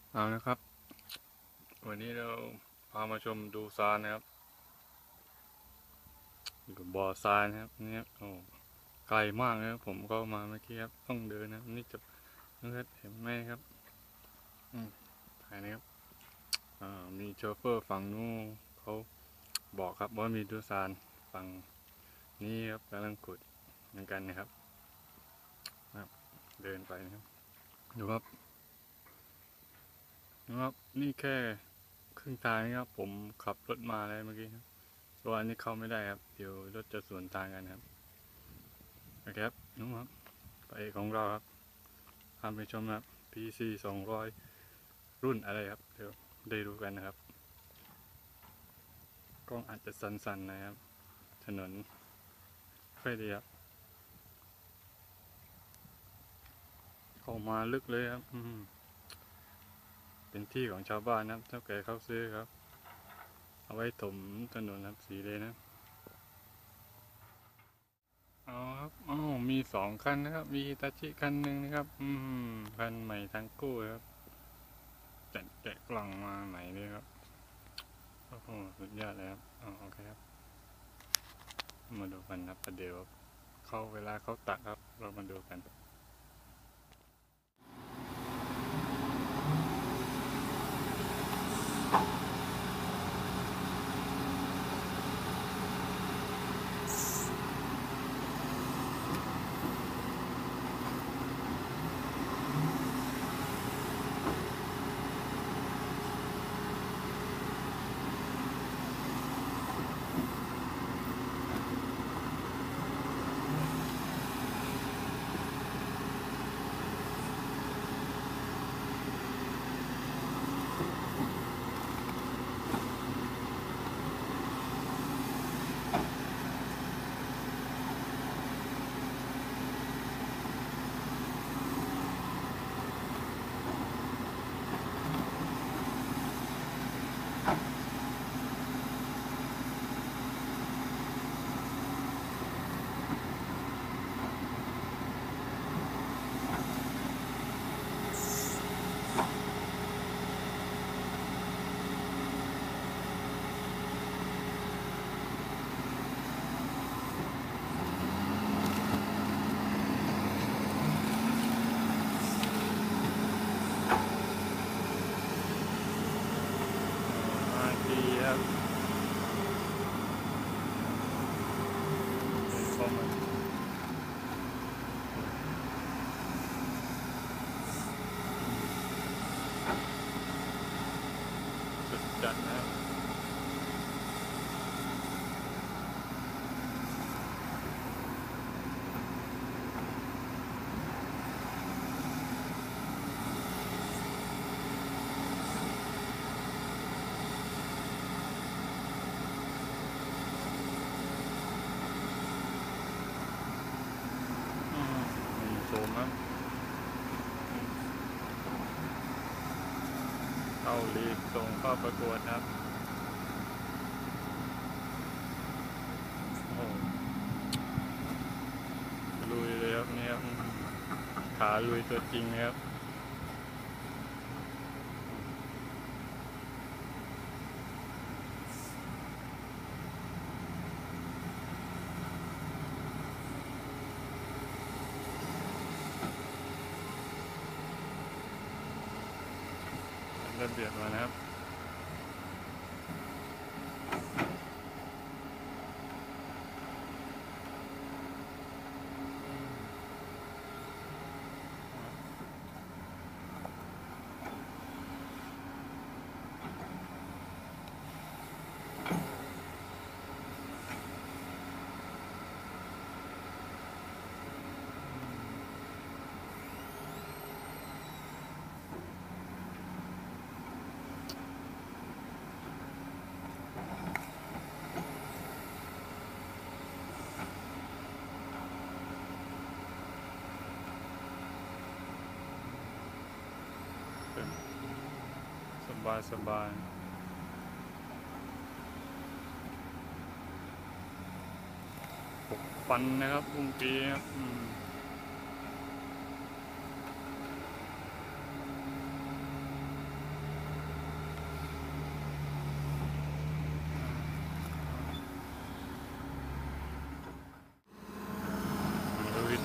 เอานะครับวันนี้เราพามาชมดูทรายนะครับอยู่กับบ่อทรายนะครับเนี่ยโอ้ไกลมากนะครับผมก็มาเมื่อกี้ครับต้องเดินนะนี่จะนะครับเห็นไหมครับถ่ายนะครับมีโชเฟอร์ฝั่งนู้นเขาบอกครับว่ามีดูทรายฝั่งนี้ครับกำลังขุดเหมือนกันนะครับเดินไปนะครับดูครับนี่แค่ครึ่งทางนะครับผมขับรถมาเลยเมื่อกี้ครับตัวอันนี้เข้าไม่ได้ครับเดี๋ยวรถจะสวนทางกันครับโอเคครับนู้นครับไปของเราครับพาไปชมครับ PC 200รุ่นอะไรครับเดี๋ยวได้รู้กันนะครับกล้องอาจจะสั่นๆนะครับถนนค่อยดีครับเข้ามาลึกเลยครับเป็นที่ของชาวบ้านนะครับเจ้าแก่เขาซื้อครับเอาไว้ถมถนนครับสีเลยนะอ๋อครับมี2 คันนะครับมีตาชิคันหนึ่งนะครับคันใหม่ทั้งคู่ครับจัดแกะกล่องมาใหม่เลยครับโอ้โหสุดยอดเลยครับโอเคครับมาดูกันครับประเดี๋ยวเขาเวลาเขาตัดครับเรามาดูกันดีครับเข้ามาสุดจัดนะครับมีโซมครับเข้าลีกส่งเข้าประกวดครับโอ้ลุยเลยครับเนี่ยขาลุยตัวจริงนะครับเริ่มเดือดมานะครับสบายปันนะครับอุ้งปีครับ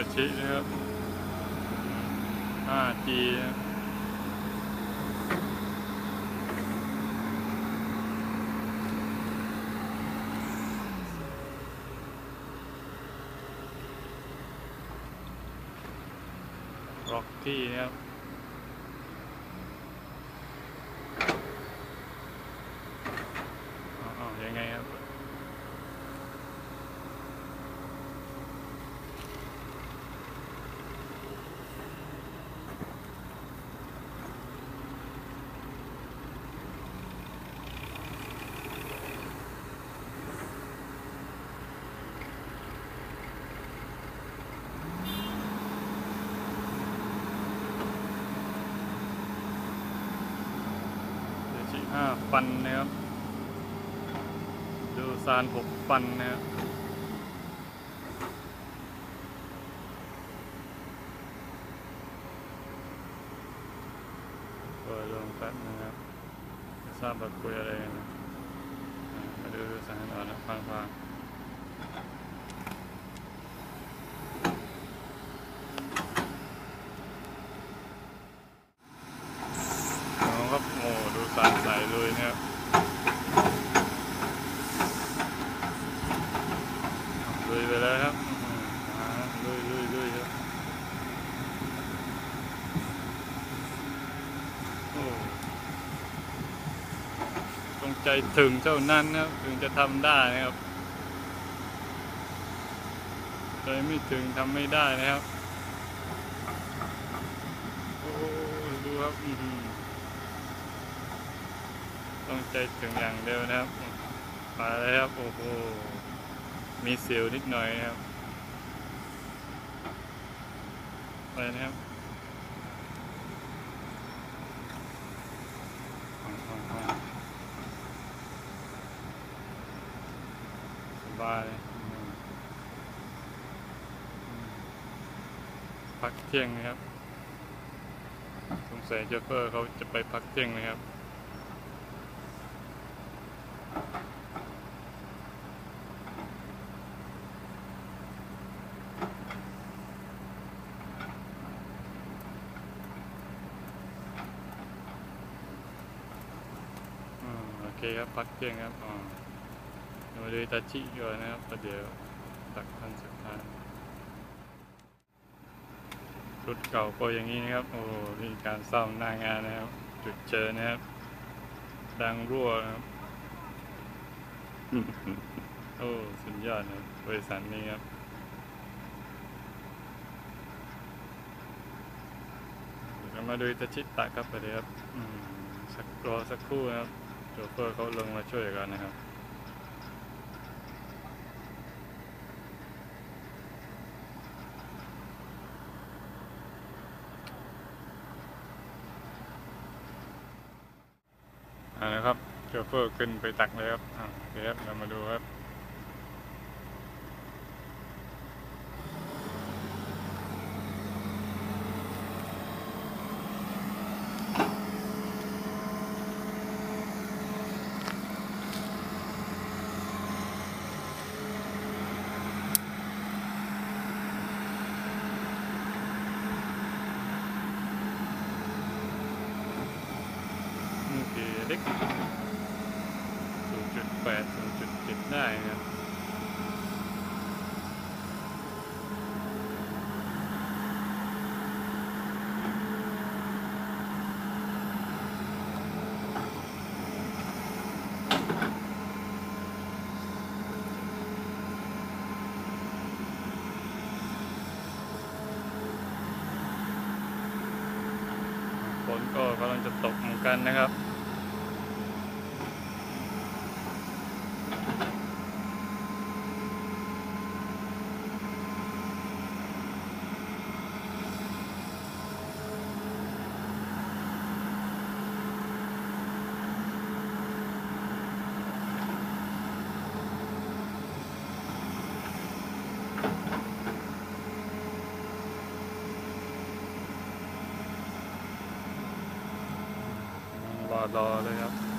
ตชินะครับ 5G นะครับร็อกกี้นะครับยังไงครับ5 ฟันนะครับดูซาน6 ฟันนะครับเปิดลงแป๊บนะครับไม่ทราบว่าคุยอะไรกันนะมาดูสารอ่อนนะฟังครับโอ้ดูสารใสเลยนะครับลุยไปแล้วครับลุยครับโอ้ต้องใจถึงเท่านั้นนะครับถึงจะทำได้นะครับใจไม่ถึงทำไม่ได้นะครับโอ้ดูครับต้องใจถึงอย่างเดียวนะครับมาแล้วครับโอ้โหมีเสียวนิดหน่อยนะครับไปนะครับสบายพักเที่ยงนะครับสงสัยโชเฟอร์เขาจะไปพักเที่ยงนะครับโอเคครับพักเที่ยงครับมาดูตาชิก่อนนะครับประเดี๋ยวตักทันสักทานชุดเก่าก็อย่างนี้นะครับโอ้มีการซ่อมหน้างานนะครับจุดเจอนะครับดังรั่วนะครับโอ้สุดยอดนะบริษัทนี้ครับเรามาดูตาชิตะครับประเดี๋ยวรอสักครู่นะครับโชเฟอร์เขาลงมาช่วยกันนะครับนะครับโชเฟอร์ขึ้นไปตักเลยครับเดี๋ยวเรามาดูครับเล็ก 0.8 0.7 ได้ครับฝนก็กำลังจะตกเหมือนกันนะครับรอเลยครับ